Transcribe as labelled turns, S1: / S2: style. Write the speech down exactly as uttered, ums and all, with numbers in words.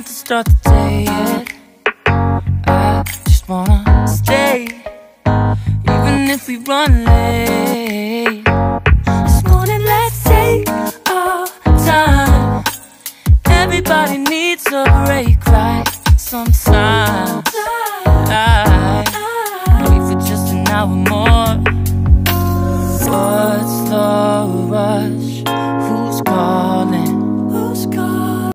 S1: to start the day yet. I just wanna stay, even if we run late.